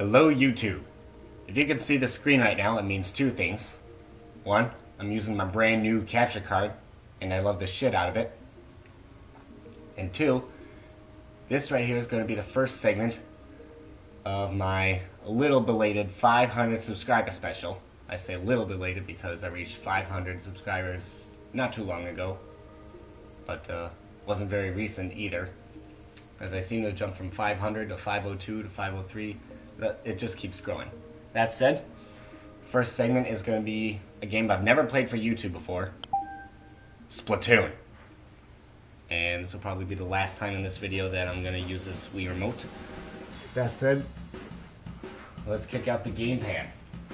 Hello YouTube. If you can see the screen right now, it means two things. One, I'm using my brand new capture card, and I love the shit out of it. And two, this right here is going to be the first segment of my little belated 500 subscriber special. I say little belated because I reached 500 subscribers not too long ago, but wasn't very recent either, as I seem to jump from 500 to 502 to 503. It just keeps growing. That said, first segment is going to be a game I've never played for YouTube before, Splatoon. And this will probably be the last time in this video that I'm going to use this Wii remote. That said, let's kick out the gamepad.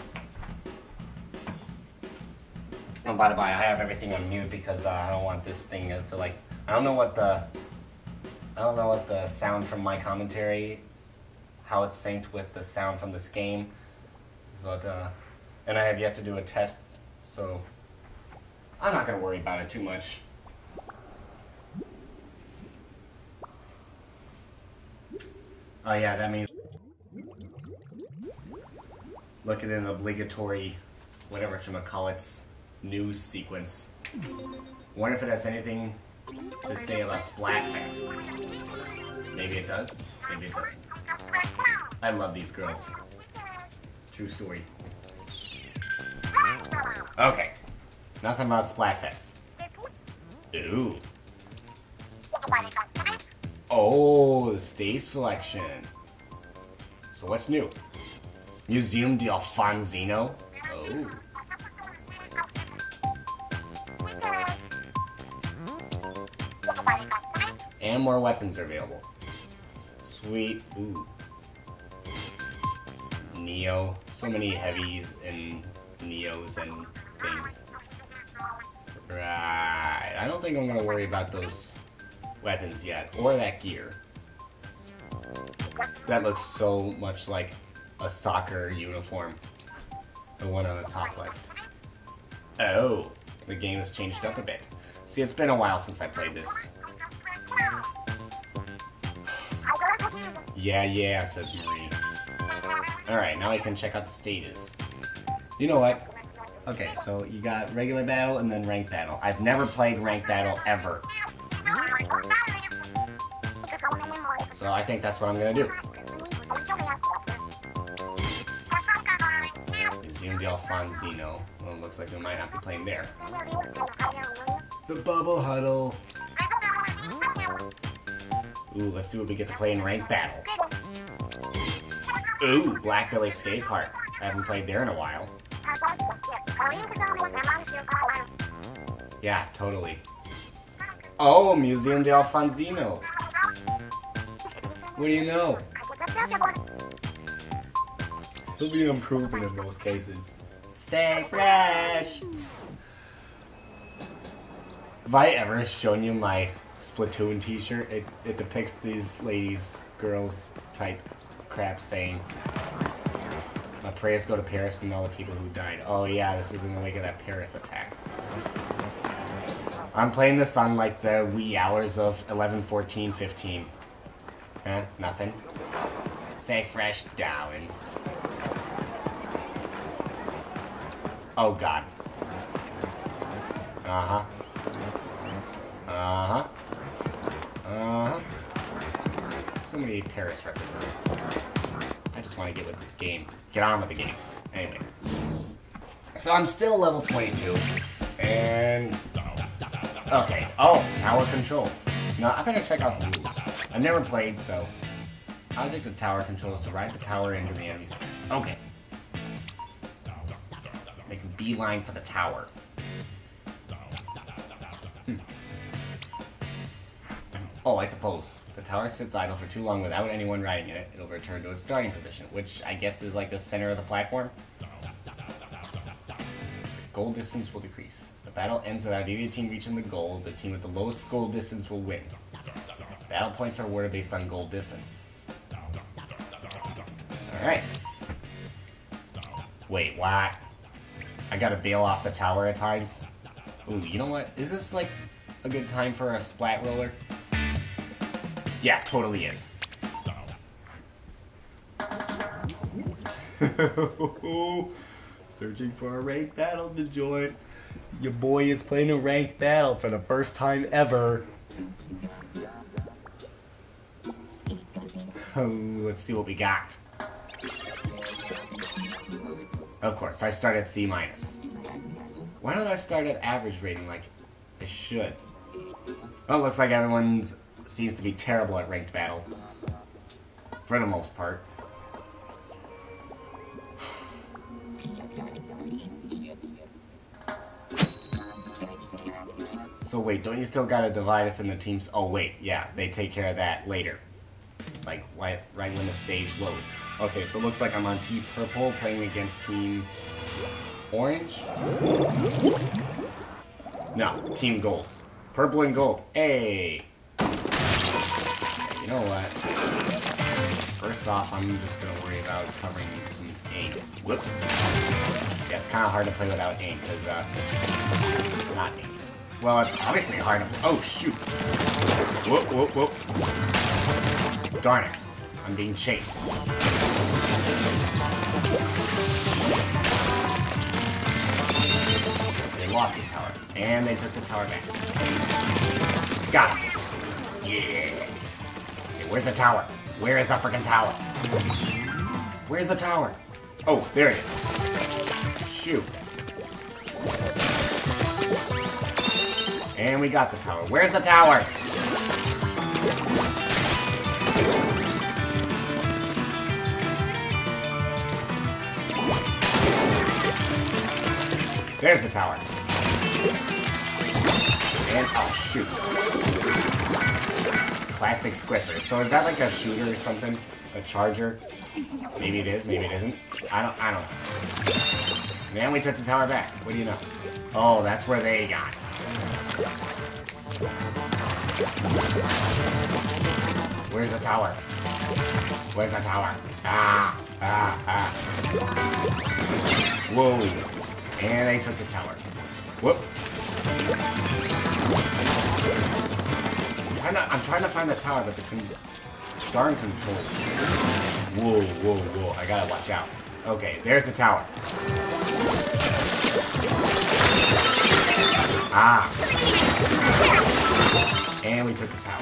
Oh, by the way, I have everything on mute because I don't want this thing to like. I don't know what the sound from my commentary, how it's synced with the sound from this game. So, and I have yet to do a test, so I'm not gonna worry about it too much. Oh yeah, that means look at an obligatory, whatever whatchamacallits, news sequence. Wonder if it has anything to say about Splatfests. Maybe it does, maybe it doesn't. I love these girls. True story. Okay, nothing about Splatfest. Ooh. Oh, the stage selection. So what's new? Museum di Alfonzino. Oh. And more weapons are available. Sweet. Ooh. Neo. So many heavies and Neos and things. Right. I don't think I'm gonna worry about those weapons yet, or that gear. That looks so much like a soccer uniform. The one on the top left. Oh, the game has changed up a bit. See, it's been a while since I played this. Yeah, says Marie. Alright, now I can check out the stages. You know what? Okay, so you got regular battle and then ranked battle. I've never played ranked battle ever. So I think that's what I'm gonna do. Museum di Alfonzino. Well, it looks like we might not be playing there. The bubble huddle. Ooh, let's see what we get to play in ranked battle. Ooh, Black Billy Skate Park. I haven't played there in a while. Yeah, totally. Oh, Museum di Alfonzino. What do you know? He'll be improving in most cases. Stay fresh! Have I ever shown you my Splatoon t-shirt? It depicts these ladies, girls type crap saying, my prayers go to Paris and all the people who died. Oh yeah, this is in the wake of that Paris attack. I'm playing this on like the wee hours of 11, 14, 15. Eh, nothing. Stay fresh, darlings. Oh god. Uh-huh. Uh-huh. Uh-huh. So many Paris references. I just want to get with this game. Get on with the game. Anyway. So I'm still level 22. And... okay. Oh, tower control. Now, I better check out the rules. I've never played, so... I'll take the tower controls to ride the tower into the enemy's base. Okay. Make a beeline for the tower. Oh, I suppose. If the tower sits idle for too long without anyone riding it, it'll return to its starting position, which I guess is like the center of the platform. Goal distance will decrease. The battle ends without either team reaching the goal. The team with the lowest goal distance will win. Battle points are awarded based on goal distance. Alright. Wait, what? I gotta bail off the tower at times? Ooh, you know what? Is this like a good time for a splat roller? Yeah, totally is. Searching for a ranked battle to join. Your boy is playing a ranked battle for the first time ever. Oh, let's see what we got. Of course, I start at C-. Why don't I start at average rating like I should? Well, it looks like everyone seems to be terrible at ranked battle. For the most part. So wait, don't you still gotta divide us into teams? Oh wait, yeah, they take care of that later. Like, right when the stage loads. Okay, so it looks like I'm on Team Purple playing against Team Orange? No, Team Gold. Purple and Gold. Hey! You know what? First off, I'm just gonna worry about covering some aim. Whoop. Yeah, it's kinda hard to play without aim, because, not aim. Well, it's obviously hard to... Oh, shoot! Whoop, whoop, whoop. Darn it. I'm being chased. They lost the tower. And they took the tower back. Got it. Yeah. Okay, where's the tower? Where is the freaking tower? Where's the tower? Oh, there it is. Shoot. And we got the tower. Where's the tower? There's the tower. And, oh, shoot. Classic Squiffer. So is that like a shooter or something? A charger? Maybe it is, maybe it isn't. I don't know. Man, we took the tower back. What do you know? Oh, that's where they got. Where's the tower? Where's the tower? Ah. Whoa. And they took the tower. Whoop. I'm trying to find the tower, but the darn controls. Whoa. I gotta watch out. Okay, there's the tower. Ah. And we took the tower.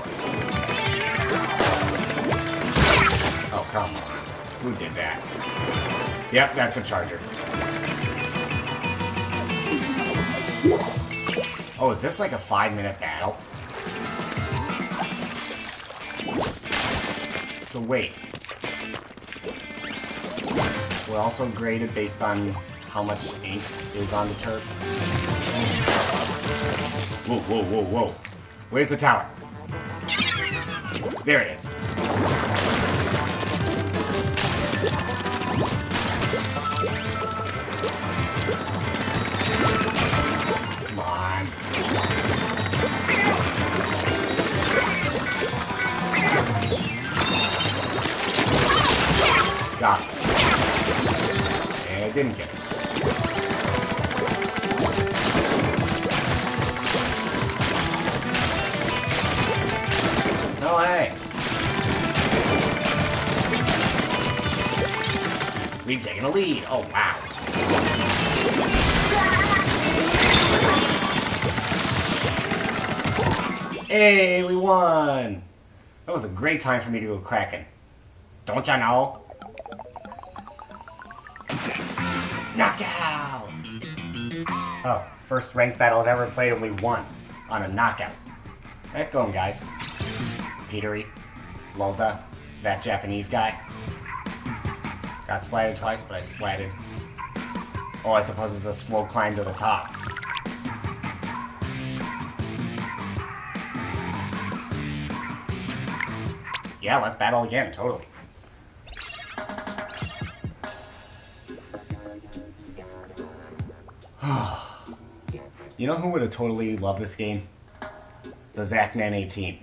Oh, come on. Who did that? Yep, that's a charger. Oh, is this like a 5-minute battle? So wait. We're also graded based on how much ink is on the turf. Whoa. Where's the tower? There it is. Come on. Got it. And I didn't get it. No way. We've taken a lead. Oh, wow. Hey, we won. That was a great time for me to go cracking. Don't ya know? Knockout! Oh, first ranked battle I've ever played, only one on a knockout. Nice going, guys. Petery, Loza, that Japanese guy. Got splatted twice, but I splatted. Oh, I suppose it's a slow climb to the top. Yeah, let's battle again, totally. You know who would have totally loved this game? The Zachman 18.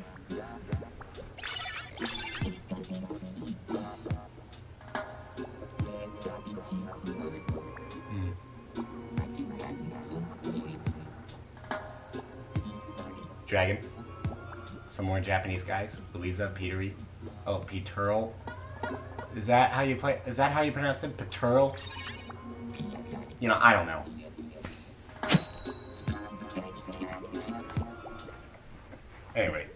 Dragon. Some more Japanese guys. Louisa, Petery. Oh, Peterl. Is that how you play? Is that how you pronounce it? Paturl? You know, I don't know. Anyway.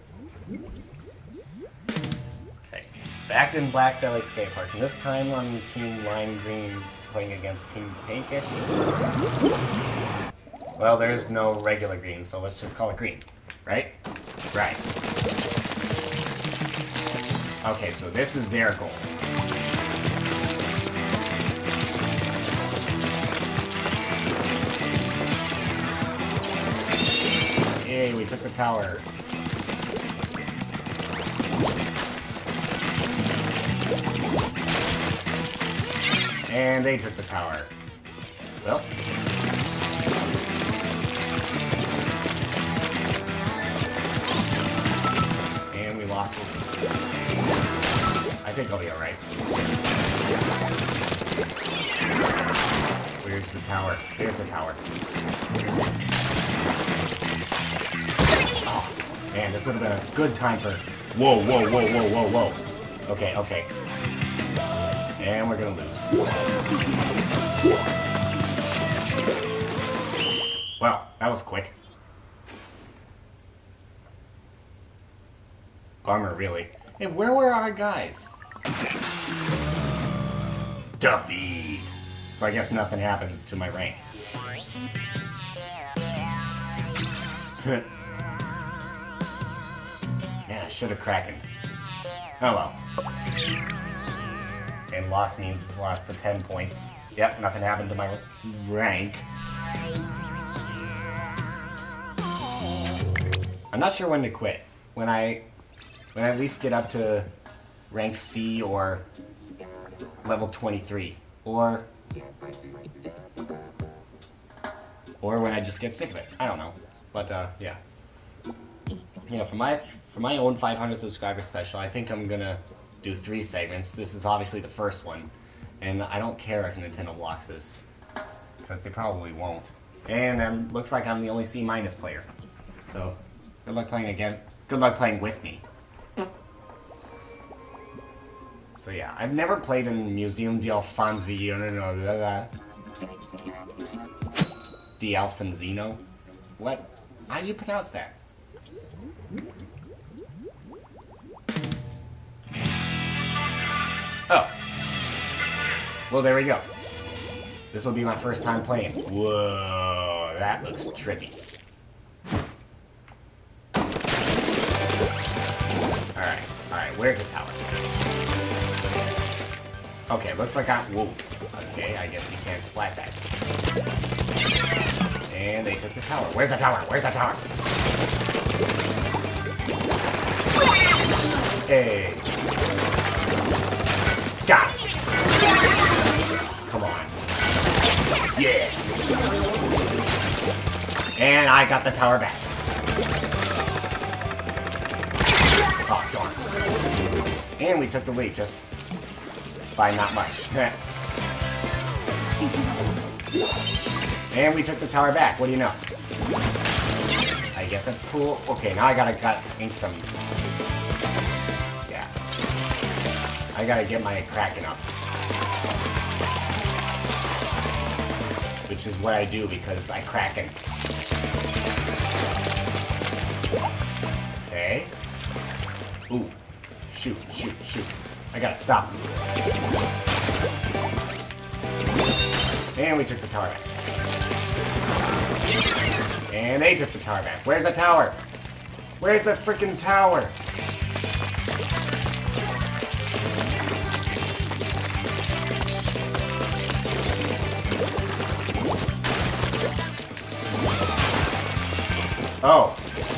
Okay. Back in Black Belly Skate Park. And this time on Team Lime Green playing against Team Pinkish. Well, there's no regular green, so let's just call it green. Right? Right. Okay, so this is their goal. Yay, we took the tower. And they took the tower. Well. And we lost it. I think I'll be alright. Where's the tower? Here's the tower. Oh, man, this would have been a good time for... Whoa, whoa, whoa, whoa, whoa, whoa. Okay, okay. And we're gonna lose. Well, that was quick. Bummer, really. Hey, where were our guys? Defeat. So I guess nothing happens to my rank. Man, I should have Kraken. Oh well. And lost means lost to 10 points. Yep, nothing happened to my rank. I'm not sure when to quit. When I at least get up to rank C or level 23. Or when I just get sick of it. I don't know. But yeah. You know, for my own 500 subscriber special, I think I'm gonna do 3 segments. This is obviously the first one, and I don't care if Nintendo blocks this, because they probably won't. And looks like I'm the only C- player. So, good luck playing again. Good luck playing with me. So yeah, I've never played in Museum D'Alfonzino. What? How do you pronounce that? Oh. Well, there we go. This will be my first time playing. Whoa, that looks trippy. Alright, where's the tower? Okay, looks like whoa. Okay, I guess you can't splat that. And they took the tower. Where's the tower? Where's the tower? Hey. Got it! Come on. Yeah! And I got the tower back. Oh, darn. And we took the lead, just by not much. And we took the tower back, what do you know? I guess that's cool. Okay, now I gotta ink some... Yeah. I gotta get my Kraken up. Which is what I do because I Kraken. Okay. Ooh. Shoot. I gotta stop him. And we took the tower back. And they took the tower back. Where's the tower? Where's the freaking tower? Oh.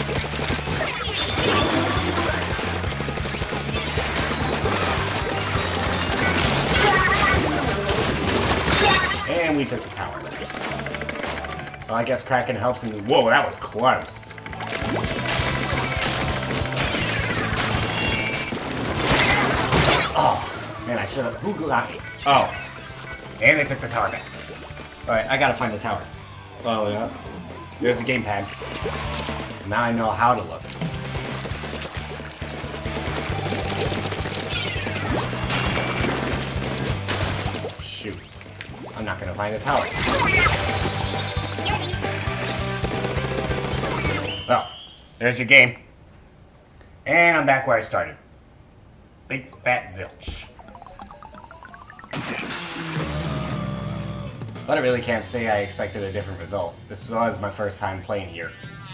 And we took the tower. Well, I guess Kraken helps in... Whoa, that was close. Oh, man, I should have... Who got me? Oh. And they took the tower back. Alright, I gotta find the tower. Oh, yeah. There's the gamepad. Now I know how to look. find a tower. Well, there's your game. And I'm back where I started. Big fat zilch. But I really can't say I expected a different result. This was my first time playing here.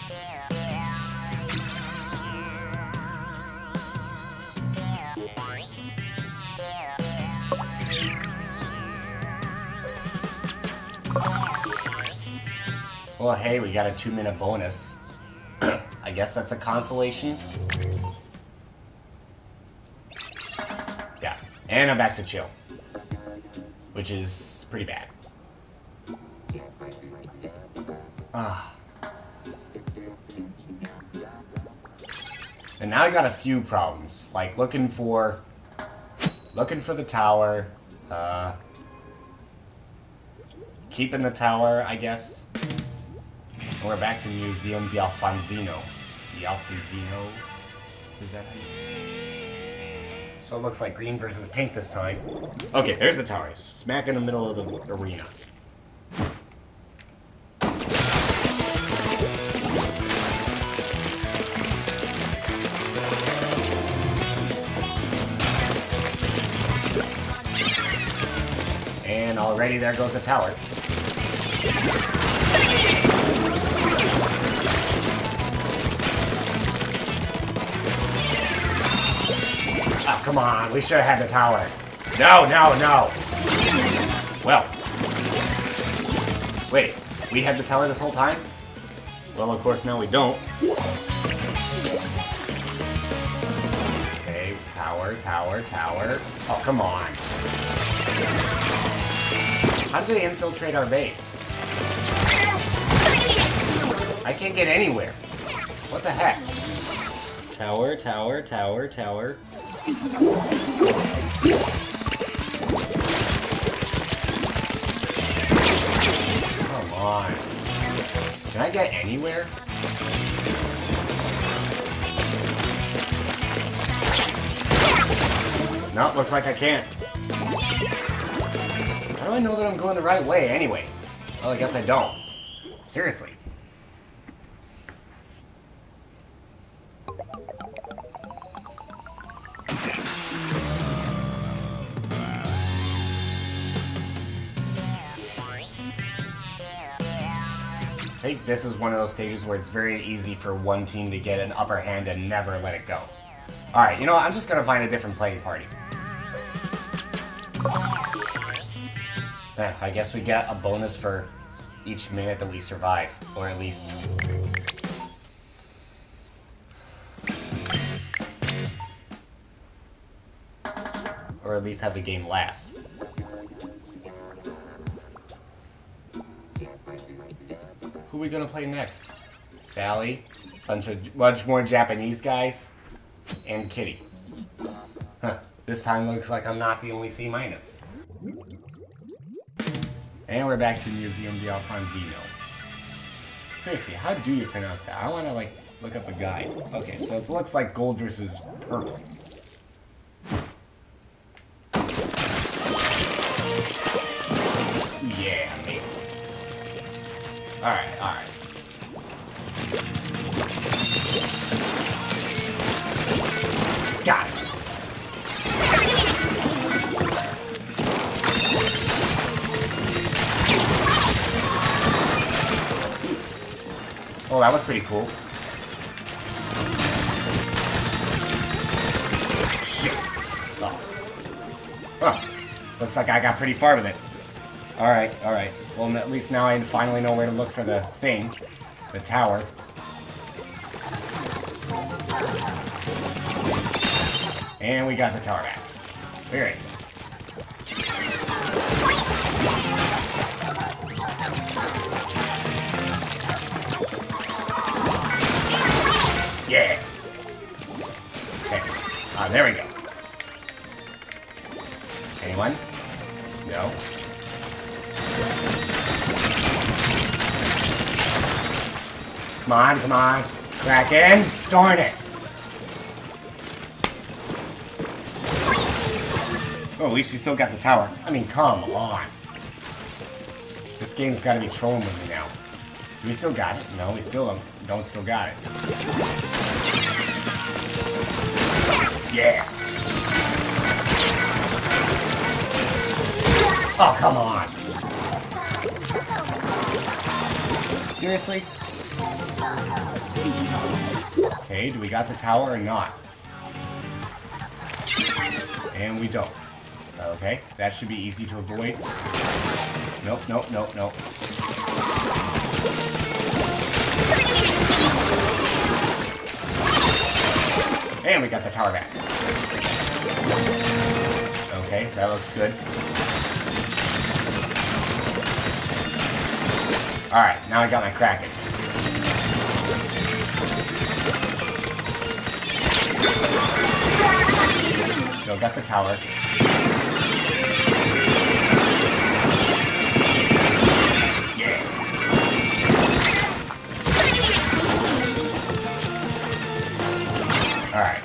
Well, hey, we got a 2-minute bonus. I guess that's a consolation. Yeah, and I'm back to chill. Which is pretty bad. And now I got a few problems. Like looking for the tower, keeping the tower, I guess. And we're back to Museum di Alfonzino. Di Alfonzino? Is that how you... So it looks like green versus pink this time. Okay, there's the tower. Smack in the middle of the arena. And already there goes the tower. Oh, come on. We should have had the tower. No, no, no. Well. Wait. We had the tower this whole time? Well, of course, now we don't. Okay. Tower, tower, tower. Oh, come on. How did they infiltrate our base? I can't get anywhere. What the heck? Tower, tower, tower, tower. Come on. Can I get anywhere? No, looks like I can't. How do I know that I'm going the right way anyway? Well, I guess I don't. Seriously. I think this is one of those stages where it's very easy for one team to get an upper hand and never let it go. Alright, you know what? I'm just gonna find a different playing party. I guess we get a bonus for each minute that we survive. Or at least... or at least have the game last. Who are we gonna play next? Sally, bunch more Japanese guys, and Kitty. Huh, this time looks like I'm not the only C-. And we're back to Museum di Alfonzino. Seriously, how do you pronounce that? I wanna like look up a guide. Okay, so it looks like gold versus purple. Yeah, maybe. Alright, alright. Got it. Oh, that was pretty cool. Shit. Oh. Oh. Looks like I got pretty far with it. Alright, alright. Well, at least now I finally know where to look for the thing. The tower. And we got the tower back. Very nice. Yeah. Okay. There we go. Anyone? No. Come on, come on. Crack in. Darn it. Oh, at least we still got the tower. I mean, come on. game's gotta be trolling with me now. Do we still got it? No, we still don't still got it. Yeah! Oh, come on! Seriously? Okay, do we got the tower or not? And we don't. Okay, that should be easy to avoid. Nope, nope, nope, nope. And we got the tower back. Okay, that looks good. Alright, now I got my Kraken. Still got the tower. Yeah. Alright.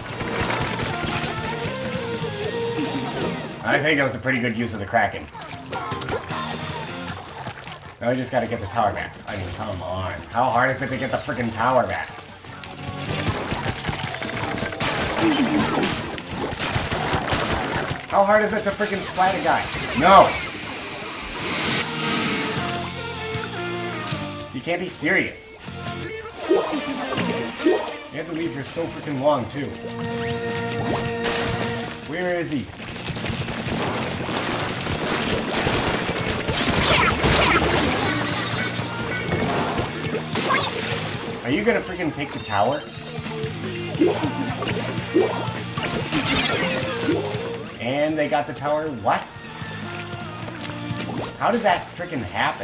I think that was a pretty good use of the Kraken. Now we just gotta get the tower back. I mean, come on. How hard is it to get the freaking tower back? How hard is it to freaking splat a guy? No! You can't be serious. You have to leave for so freaking long, too. Where is he? Are you gonna freaking take the tower? And they got the tower? What? How does that freaking happen?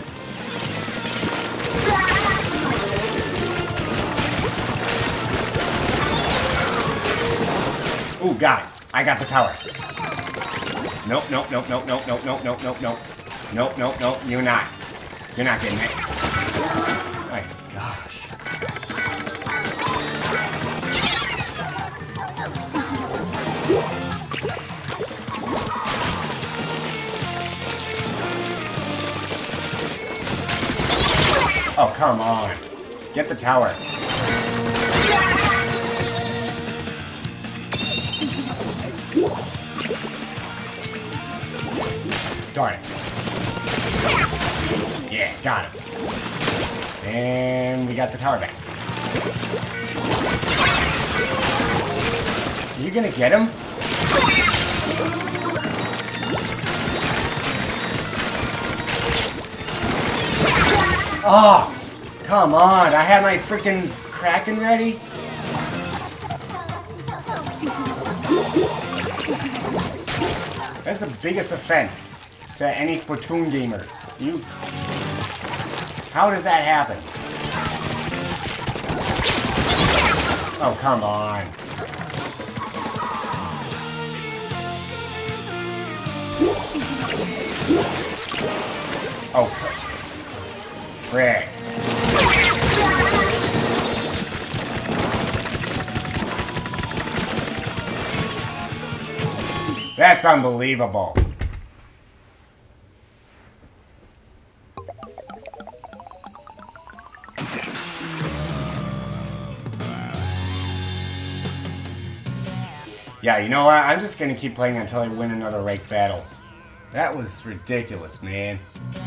Ooh, got it. I got the tower. Nope, nope, nope, nope, nope, nope, nope, nope, nope, nope. Nope, nope, nope, you're not. You're not getting it. My gosh. Oh, come on. Get the tower. Darn it. Yeah, got it. And we got the tower back. Are you gonna get him? Oh, come on. I had my freaking Kraken ready. That's the biggest offense to any Splatoon gamer. You... How does that happen? Oh, come on. Oh, frick. That's unbelievable. Yeah, you know what? I'm just gonna keep playing until I win another ranked battle. That was ridiculous, man.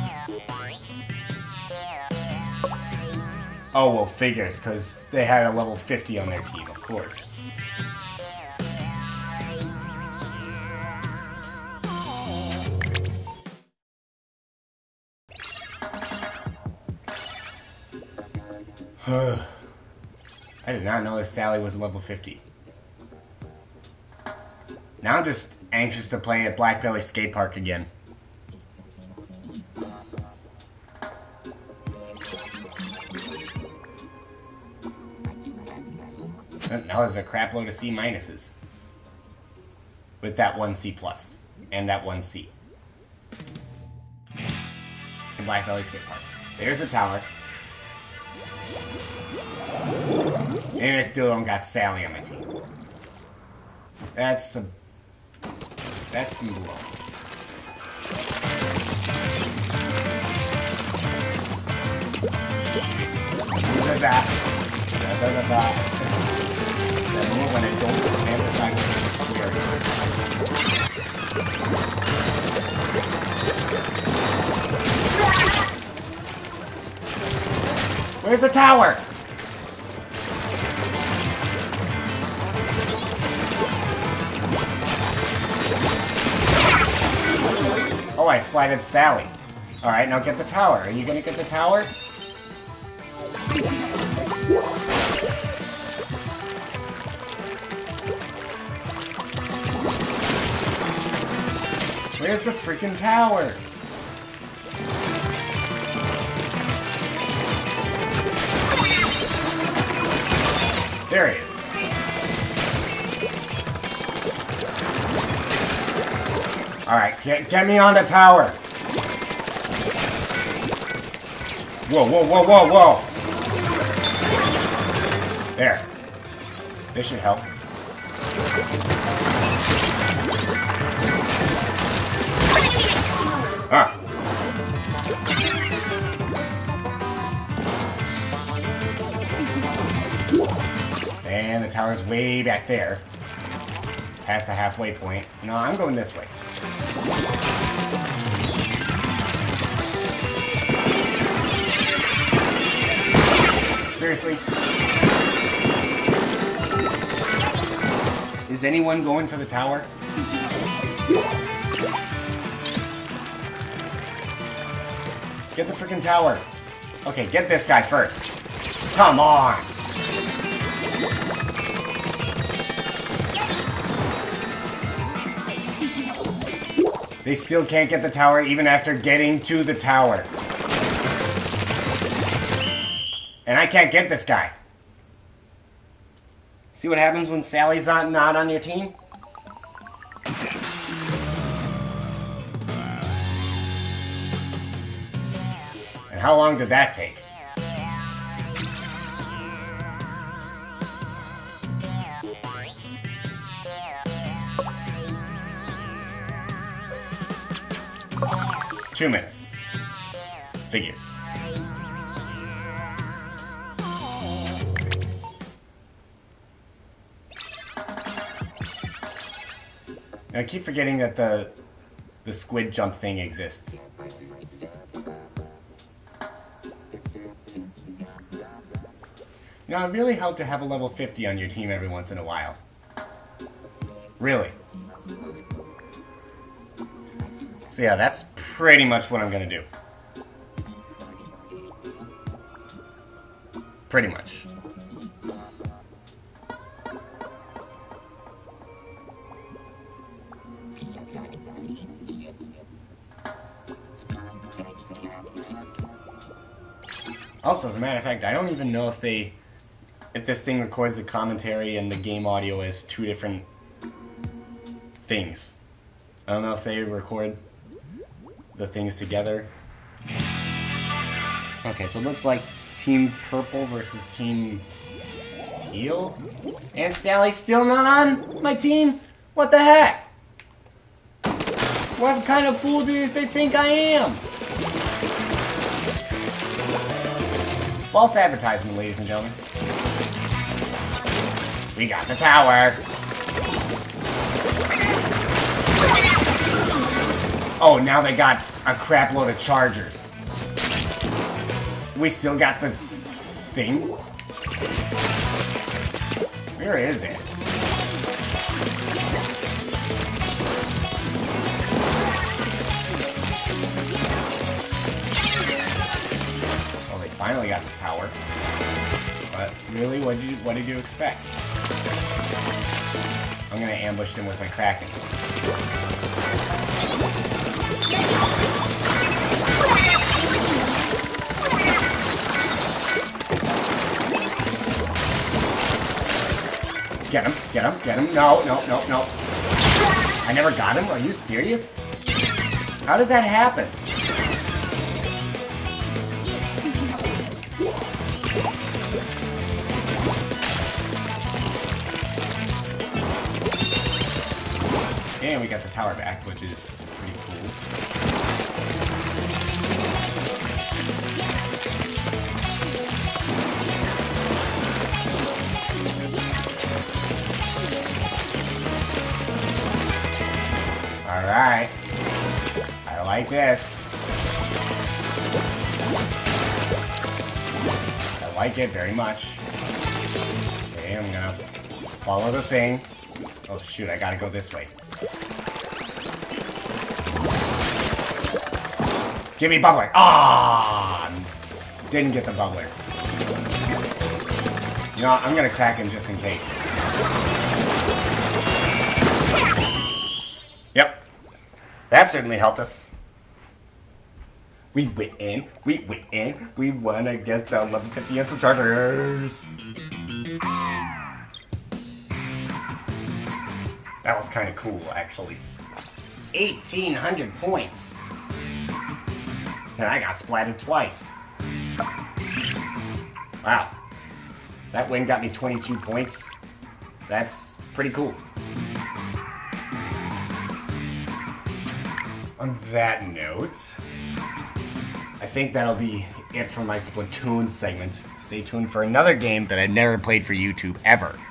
Oh, well, figures, because they had a level 50 on their team, of course. I did not know that Sally was level 50. Now I'm just anxious to play at Black Belly Skate Park again. Now there's a crap load of C minuses. With that one C plus. And that one C. Black Belly Skate Park. There's a tower. And I still don't got Sally on my team. That's some blow. That. That. That moment when I don't emphasize it's scary. Where's the tower? Oh, I splatted Sally. Alright, now get the tower. Are you gonna get the tower? Where's the freaking tower? There he is. Alright, get me on the tower. Whoa, whoa, whoa, whoa, whoa. There. This should help. Ah. And the tower's way back there. Past the halfway point. No, I'm going this way. Seriously? Is anyone going for the tower? Get the freaking tower. Okay, get this guy first. Come on! They still can't get the tower even after getting to the tower. And I can't get this guy. See what happens when Sally's not on your team? And how long did that take? Two minutes. Figures. I keep forgetting that the squid jump thing exists. You know, it really helped to have a level 50 on your team every once in a while. Really. So yeah, that's pretty much what I'm gonna do. Pretty much. Also, as a matter of fact, I don't even know if this thing records the commentary and the game audio as two different things. I don't know if they record the things together. Okay, so it looks like Team Purple versus Team Teal. And Sally's still not on my team? What the heck? What kind of fool do they think I am? False advertisement, ladies and gentlemen. We got the tower. Oh, now they got a crap load of chargers. We still got the thing? Where is it? Well, they finally got the power. But really, what did you expect? I'm gonna ambush them with my Kraken. Get him, get him, get him. No, no, no, no. I never got him? Are you serious? How does that happen? And we got the tower back, which is pretty cool. Alright. I like this. I like it very much. Okay, I'm gonna follow the thing. Oh shoot, I gotta go this way. Give me bubbler! Ah! Didn't get the bubbler. You know what, I'm gonna crack him just in case. Yep. That certainly helped us. We win. We win. We won against the 1150 and some chargers. That was kind of cool, actually. 1,800 points. And I got splatted twice. Wow. That win got me 22 points. That's pretty cool. On that note, I think that'll be it for my Splatoon segment. Stay tuned for another game that I've never played for YouTube ever.